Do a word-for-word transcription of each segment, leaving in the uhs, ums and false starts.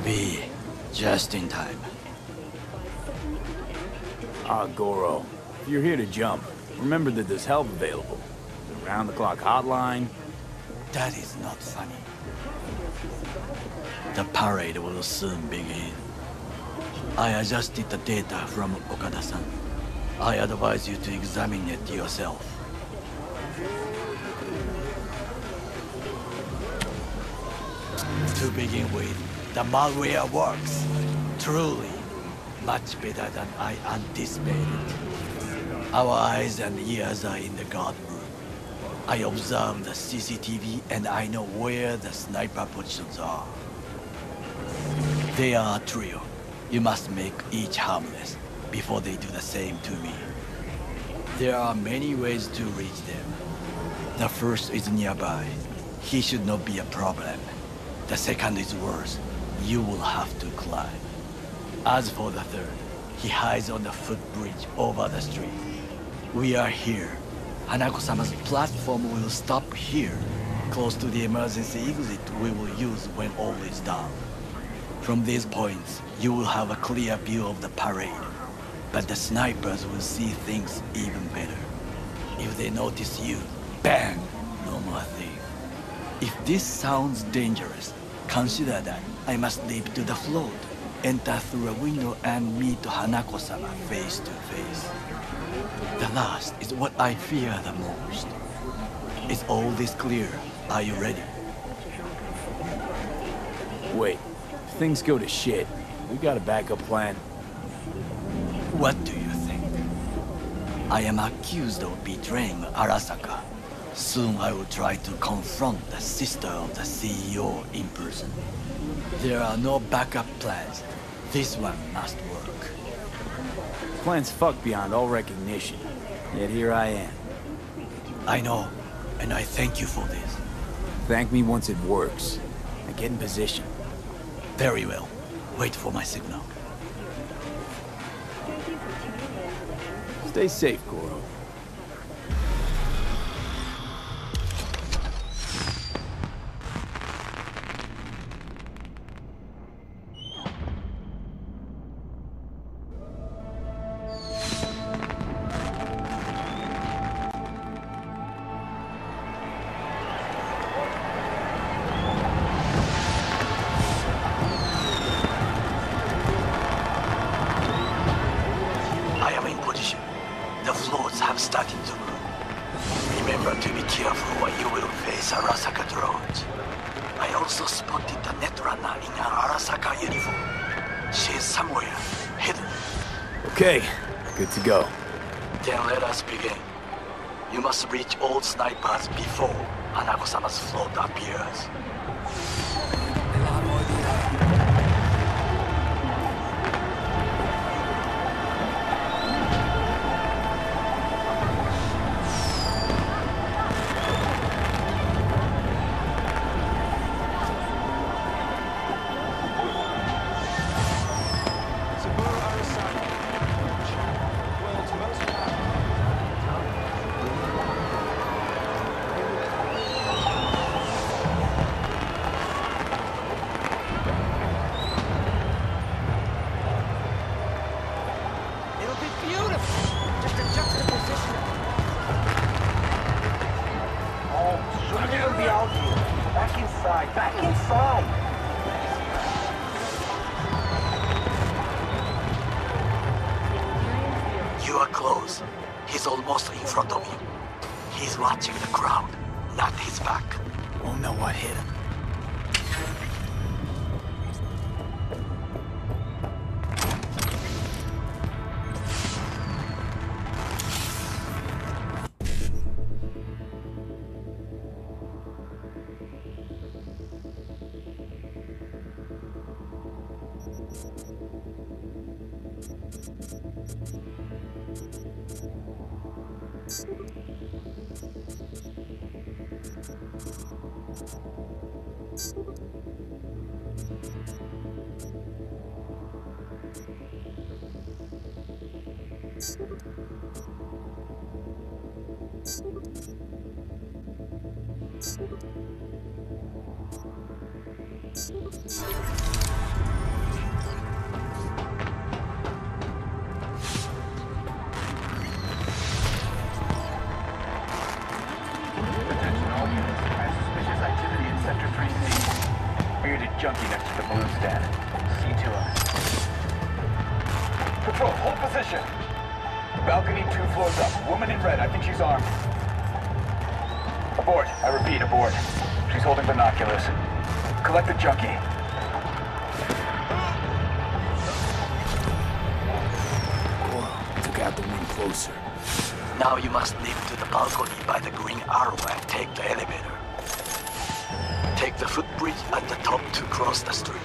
V, just in time. Ah, Goro, if you're here to jump, remember that there's help available. The round-the-clock hotline. That is not funny. The parade will soon begin. I adjusted the data from Okada-san. I advise you to examine it yourself. To begin with, the malware works. Truly, much better than I anticipated. Our eyes and ears are in the guard room. I observe the C C T V and I know where the sniper positions are. They are a trio. You must make each harmless before they do the same to me. There are many ways to reach them. The first is nearby. He should not be a problem. The second is worse. You will have to climb. As for the third, he hides on the footbridge over the street. We are here. Hanako-sama's platform will stop here, close to the emergency exit we will use when all is done. From these points, you will have a clear view of the parade, but the snipers will see things even better. If they notice you, bang! No more thing. If this sounds dangerous, consider that I must leap to the float, enter through a window and meet Hanako-sama face to face. The last is what I fear the most. Is all this clear? Are you ready? Wait, if things go to shit, we got a backup plan. What do you think? I am accused of betraying Arasaka. Soon I will try to confront the sister of the C E O in person. There are no backup plans. This one must work. Plan's fucked beyond all recognition. Yet here I am. I know, and I thank you for this. Thank me once it works. Now get in position. Very well. Wait for my signal. Stay safe, Goro. Okay, good to go. Then let us begin. You must reach all snipers before Hanako-sama's float appears. junkie next to the balloon stand. See to us. Patrol, hold position. Balcony two floors up. Woman in red, I think she's armed. Abort. I repeat, abort. She's holding binoculars. Collect the junkie. Whoa, took out the one closer. Now you must leap to the balcony by the green arrow and take the elevator. Take the footbridge at the top to cross the street.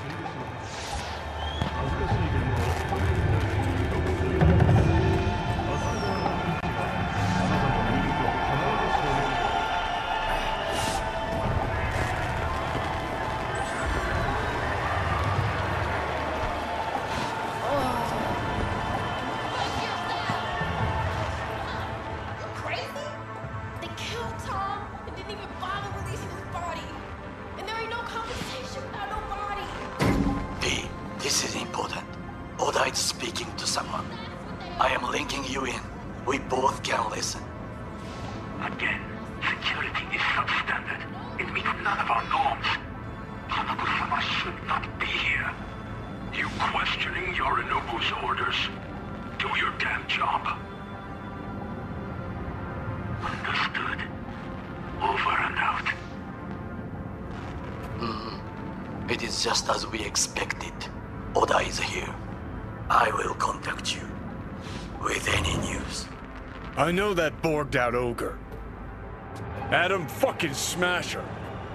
Just as we expected, Oda is here. I will contact you with any news. I know that borged out ogre. Adam fucking Smasher.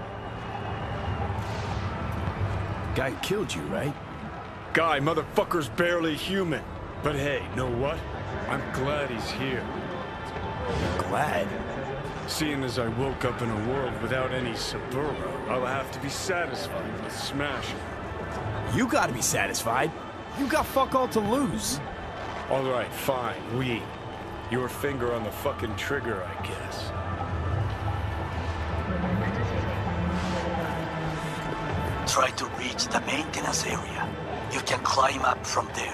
Guy killed you, right? Guy, motherfucker's barely human. But hey, know what? I'm glad he's here. Glad? Seeing as I woke up in a world without any Saburo, I'll have to be satisfied with Smasher. You gotta be satisfied. You got fuck all to lose. All right, fine, we. Your finger on the fucking trigger, I guess. Try to reach the maintenance area. You can climb up from there.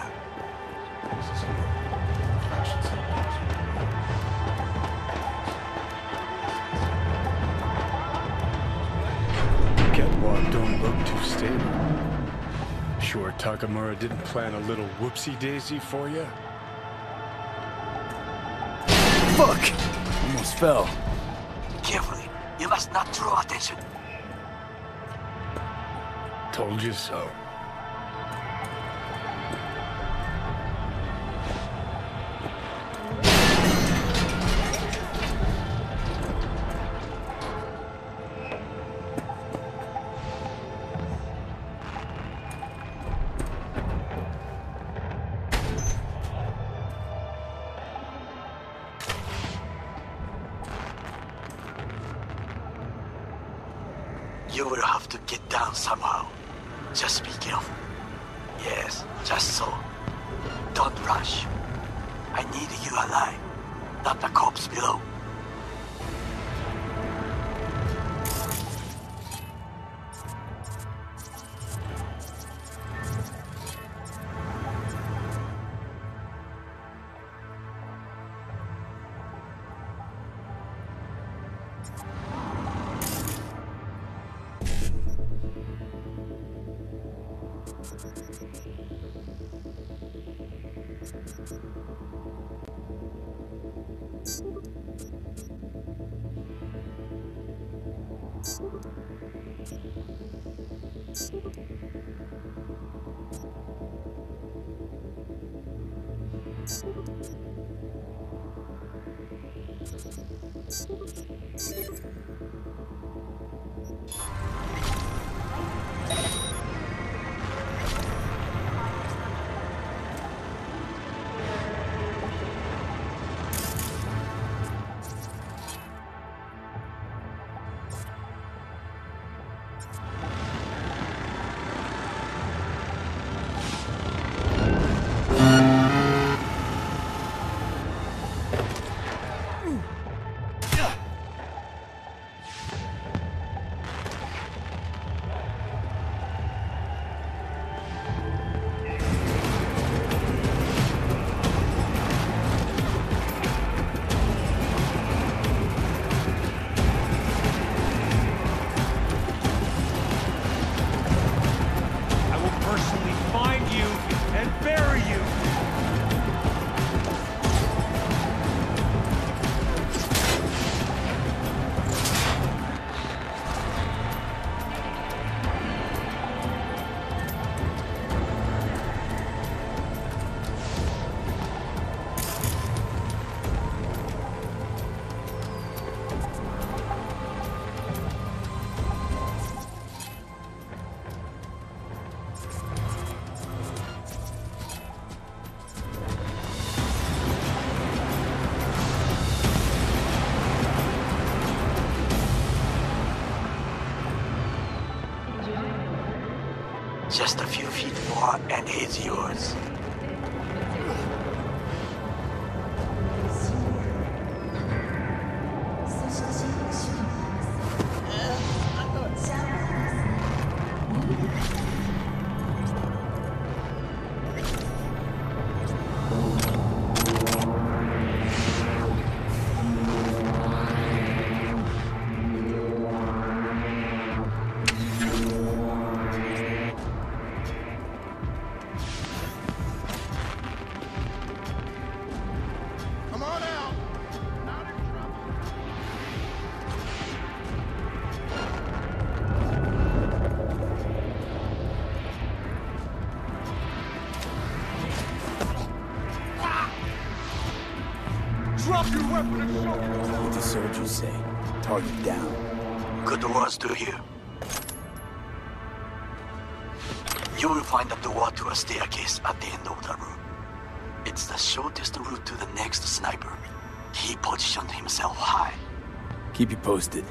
Catwalk don't look too stable. Sure Takamura didn't plan a little whoopsie-daisy for you? Fuck! Almost fell. Carefully. You must not draw attention. Told you so. You will have to get down somehow. Just be careful. Yes, just so. Don't rush. I need you alive, not the corpse below. Just a few feet more and he's yours. Drop your weapon and show me! What do soldiers say? Target down. Good words to hear. You will find a door to a staircase at the end of the room. It's the shortest route to the next sniper. He positioned himself high. Keep you posted.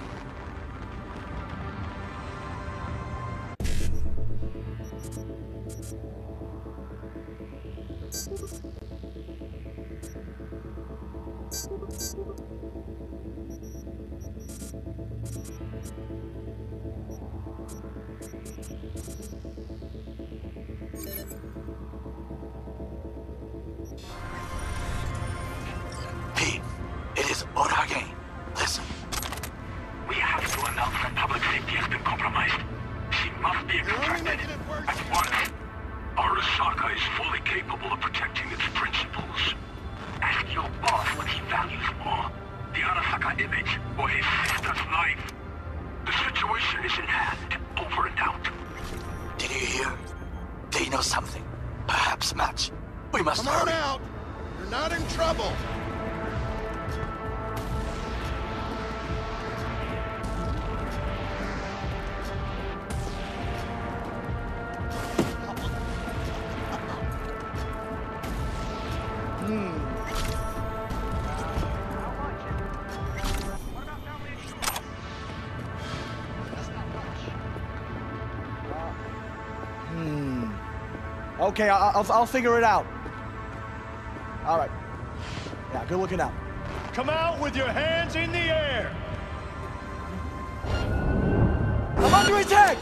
Pete, it is order again. Listen. We have to announce that public safety has been compromised. She must be extracted at once. Arasaka is fully capable of protecting its principles. Ask your boss what he values more, the Arasaka image or his sister's life. The situation is in hand. Over and out. Did you hear? They know something. Perhaps match. We must Come on hurry. out! You're not in trouble! Okay, I'll, I'll, I'll figure it out. All right. Yeah, good looking out. Come out with your hands in the air! I'm under attack!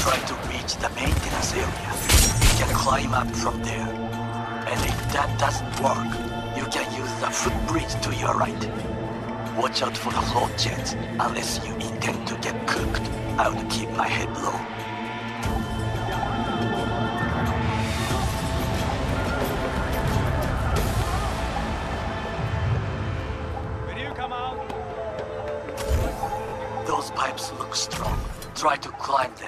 try to reach the maintenance area. You can climb up from there. And if that doesn't work, you can use the footbridge to your right. Watch out for the float jets. Unless you intend to get cooked, I would keep my head low. Will you come out? Those pipes look strong. Try to climb them.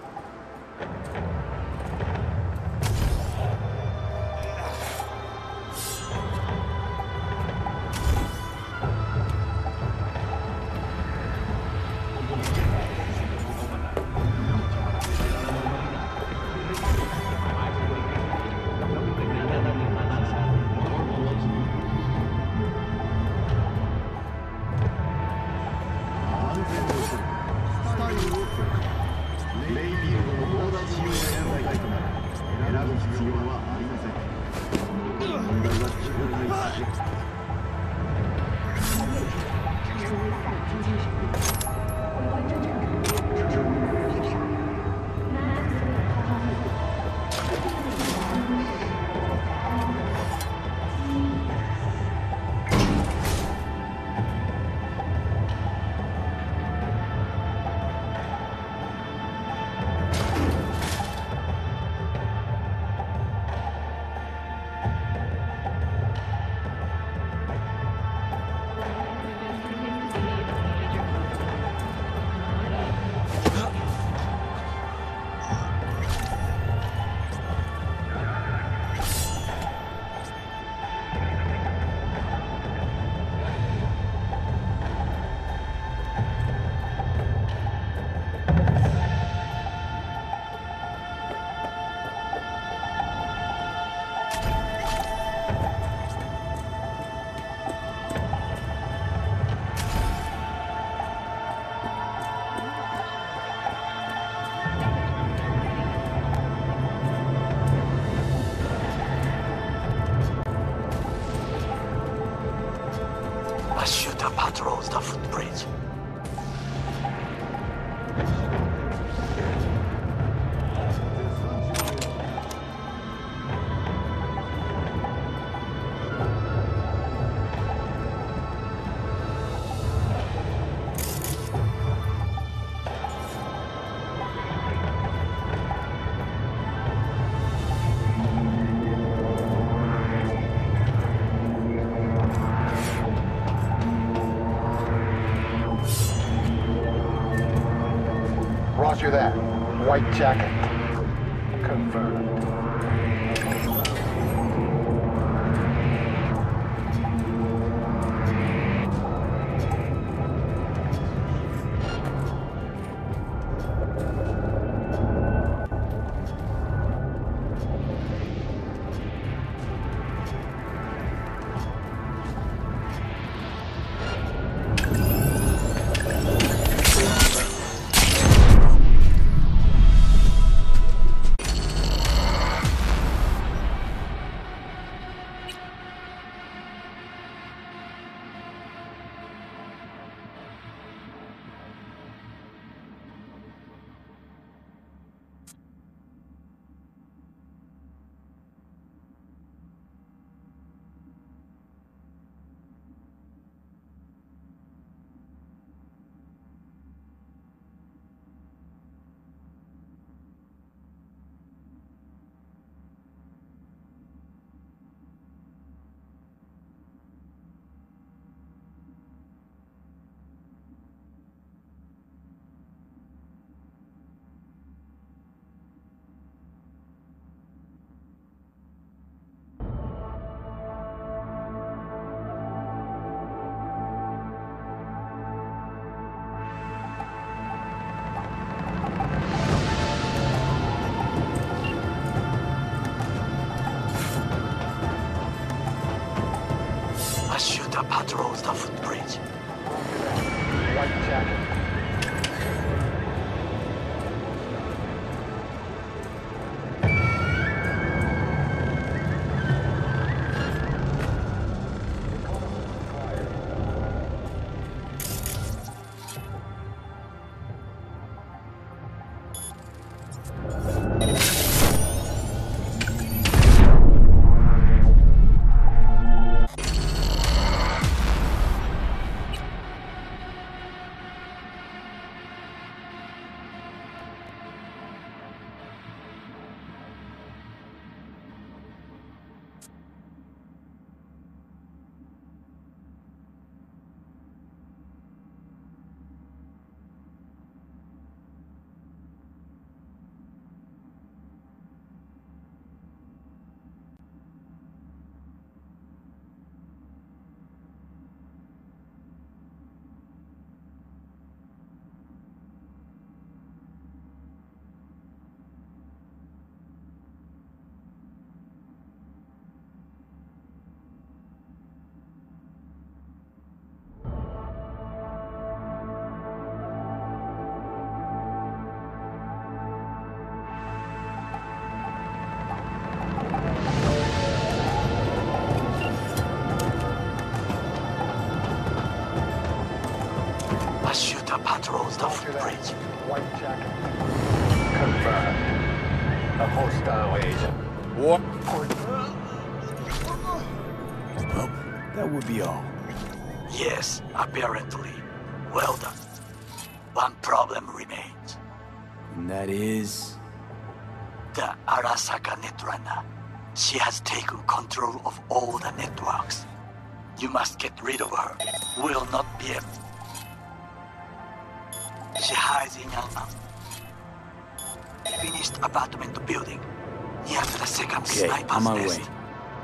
A shooter patrols the footbridge. Roger that. White jacket. Confirmed. Patrols the footbridge. White jacket. controls the Roger that. bridge. White jacket. Confirmed. A hostile agent. What? Well, that would be all. Yes, apparently. Well done. One problem remains. And that is... The Arasaka Netrunner. She has taken control of all the networks. You must get rid of her. Will not be able. She hides in an finished apartment building near to the second Okay, sniper's on my nest. way.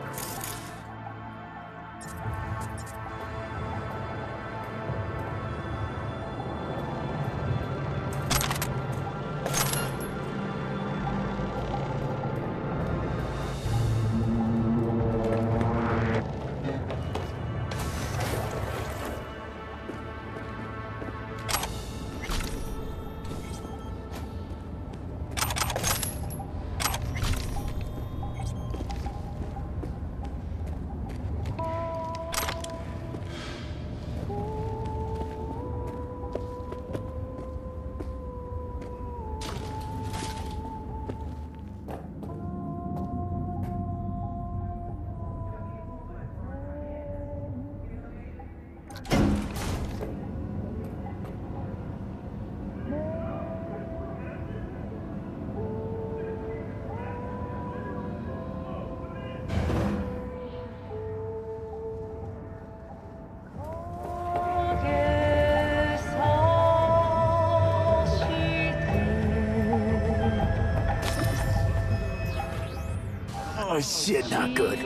Oh shit, not good.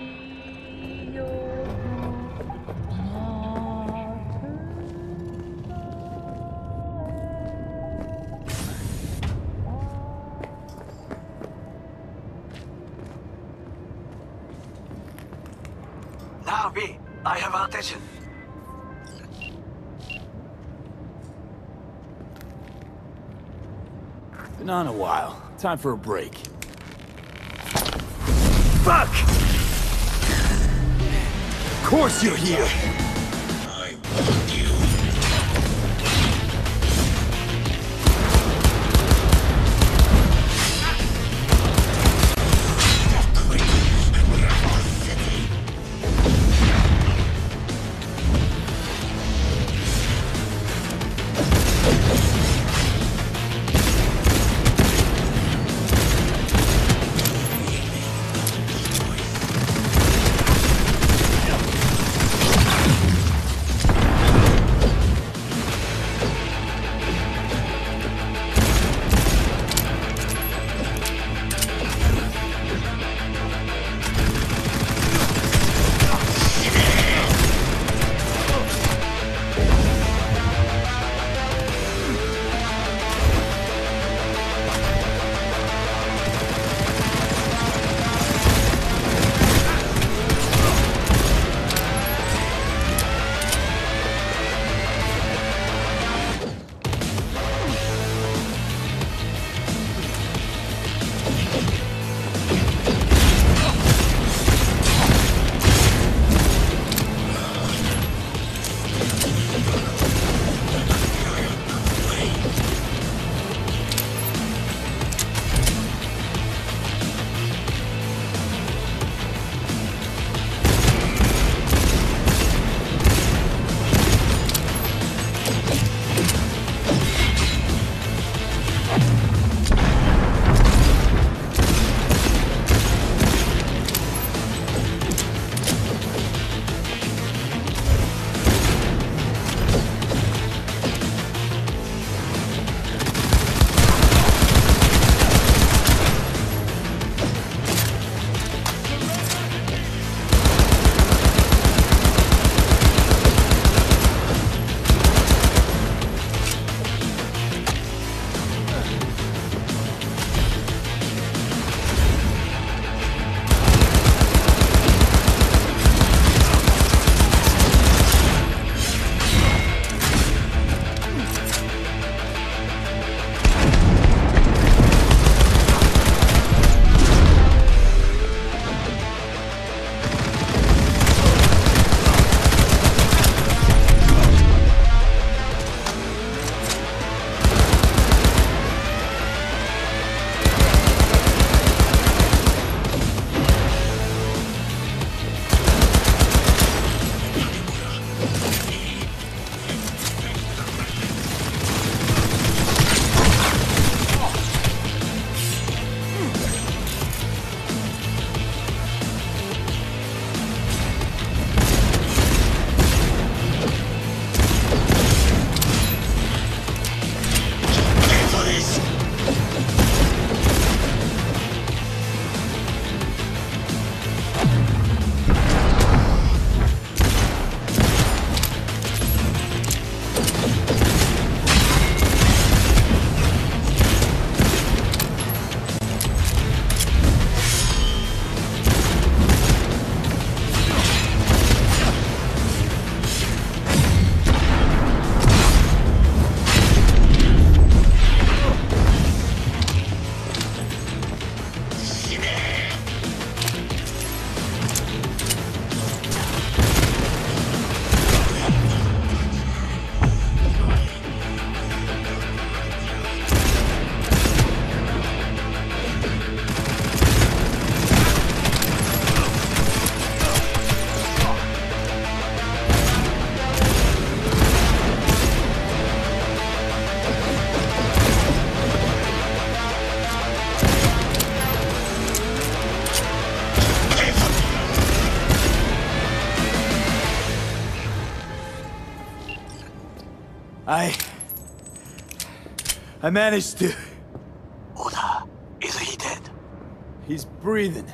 Now, B, I have attention. Been on a while. Time for a break. Fuck! Of course you're here! I want you. I... I managed to... Oda, is he dead? He's breathing.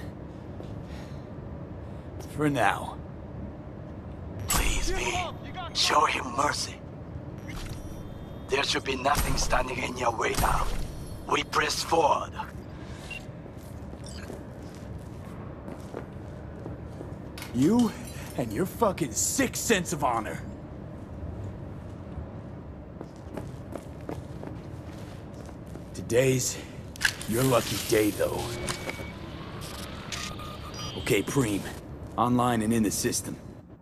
For now. Please, V. Show him mercy. There should be nothing standing in your way now. We press forward. You and your fucking sick sense of honor. Today's your lucky day, though. Okay, Preem. Online and in the system.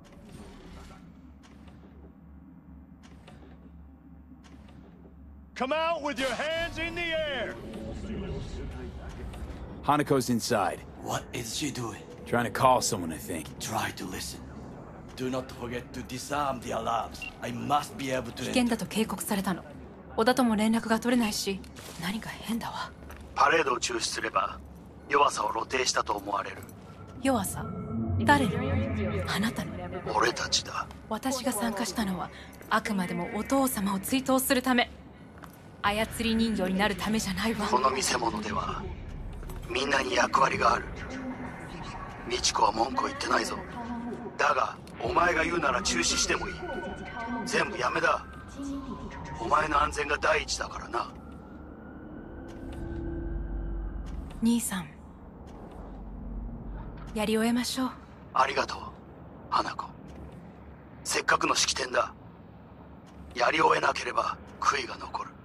Come out with your hands in the air! Hanako's inside. What is she doing? Trying to call someone, I think. Try to listen. Do not forget to disarm the alarms. I must be able to 危険だと警告されたの。小田とも連絡が取れないし、何か変だわ。 パレードを中止すれば弱さを露呈したと思われる。 弱さ？誰の？あなたの。 俺たちだ。 私が参加したのはあくまでもお父様を追悼するため。操り人形になるためじゃないわ。 この見せ物ではみんなに役割がある。美智子は文句を言ってないぞ。だがお前が言うなら中止してもいい。全部やめだ。お前の安全が第一だからな。 兄さん、やり終えましょう。 ありがとう、花子。せっかくの式典だ。やり終えなければ悔いが残る。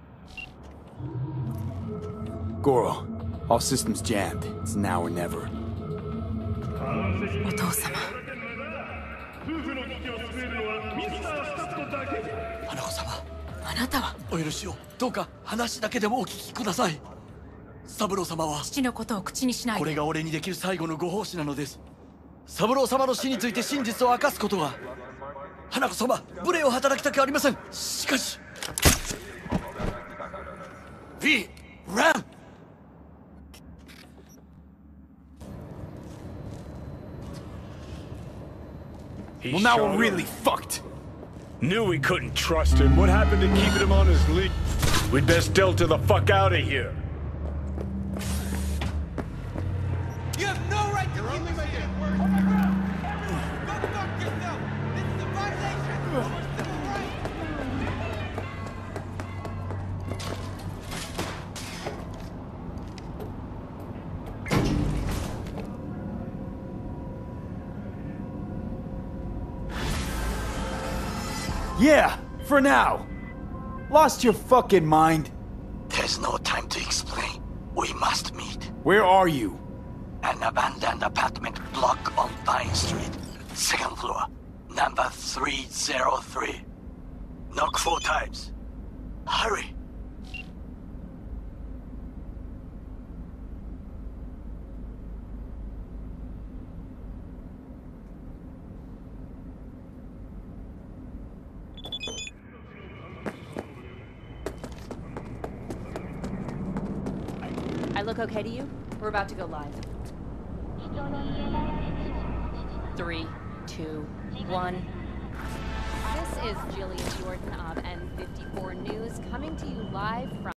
Goro, all systems jammed. It's now or never. お父様。 花子様。 あなたはお許しを。どうか話だけでもお聞きください。三郎様は父のことを口にしないで。 これが俺にできる最後のご奉仕なのです。三郎様の死について真実を明かすことは。花子様、無礼を働きたくありません。しかし V! Ram! Well, now we're really fucked. Knew we couldn't trust him. What happened to keeping him on his lead? We'd best delta the fuck out of here. You have no right to keep this shit. Go fuck yourself. This is a violation of our civil rights. Yeah, for now. Lost your fucking mind? There's no time to explain. We must meet. Where are you? An abandoned apartment block on Pine Street. Second floor. Number three oh three. Knock four times. Hurry. I look okay to you? We're about to go live. Three, two, one. This is Jillian Jordan of N fifty-four News coming to you live from